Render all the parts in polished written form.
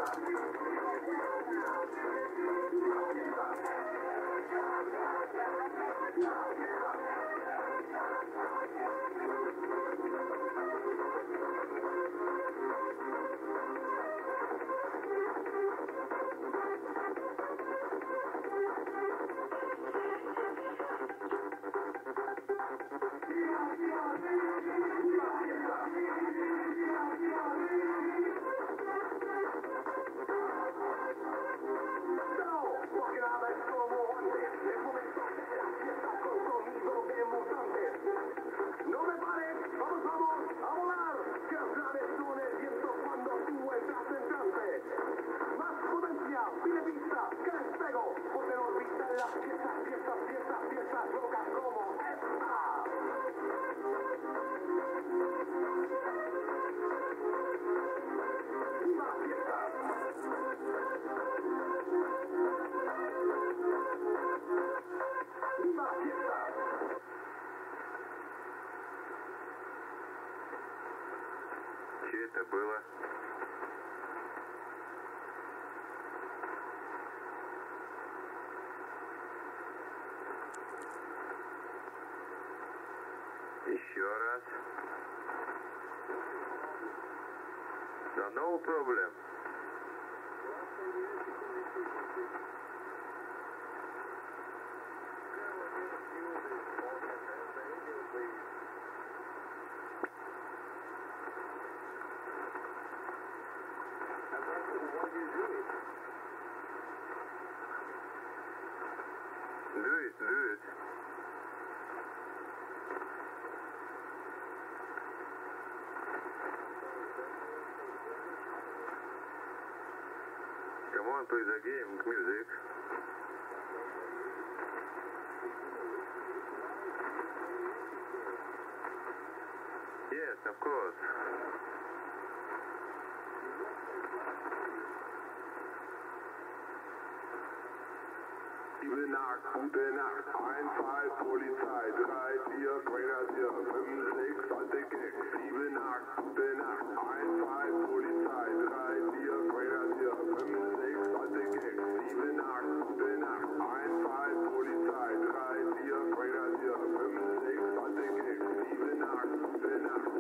Это было. Еще раз. Да, no problem. Do it. Come on, play the game, music. Yes, of course. Gute Nacht, 1-2 Polizei, 3-4 Grenadier, 5-6 alte Gags. 7 Nacht, 1-2 Polizei, 3-4 Grenadier, 5-6 alte Gags. 7 Nacht, 1-2 Polizei, 3-4 Grenadier, 5-6 alte Gags. 7 Nacht.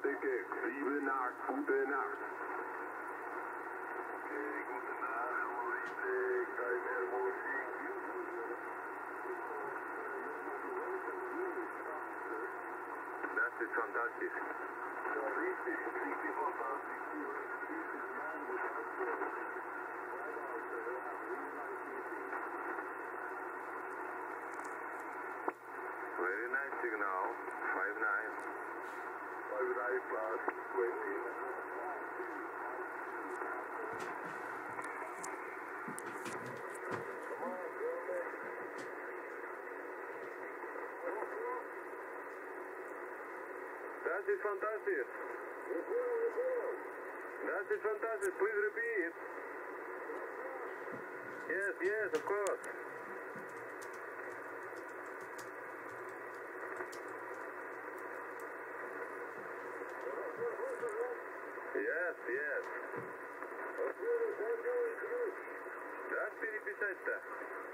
Keks. 7, 8, gute Nacht. Okay, gute Nacht, Musik, keine Musik. Das ist fantastisch. Ja, richtig, richtig fantastisch. Very nice signal. 5-9. 5-9 plus 20. Das ist fantastisch. Das ist fantastisch. Please repeat. Yes, yes, of course. Yes, yes. Das переписать-то.